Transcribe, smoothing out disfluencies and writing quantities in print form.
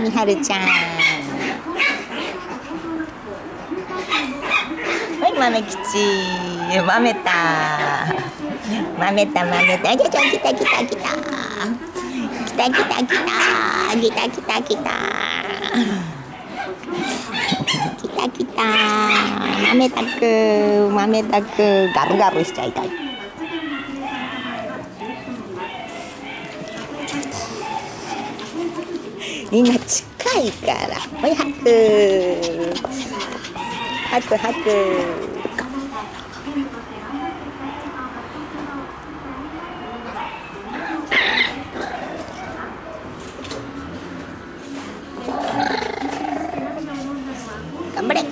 みはるちゃん。はい、豆吉。豆た。豆た、豆た。じゃじゃ、来た来た来た。来た来た来た。来た来た来た。来た来た。豆たく、豆たく、ガブガブしちゃいたい。みんな近いから。ほい、吐く。吐く吐く。頑張れ。